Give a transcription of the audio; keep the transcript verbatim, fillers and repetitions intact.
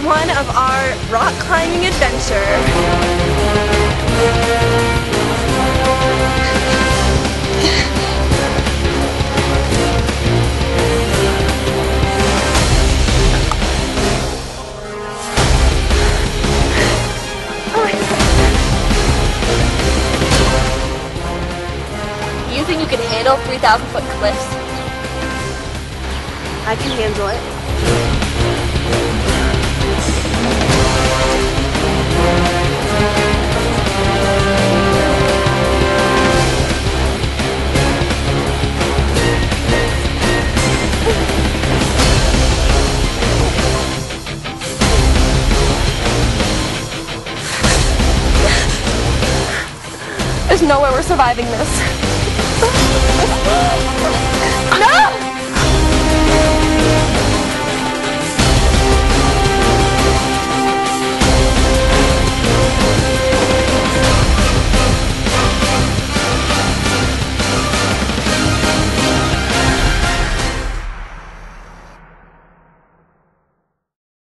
one of our rock climbing adventure. You think you can handle three thousand foot cliffs? I can handle it. There's no way we're surviving this. No!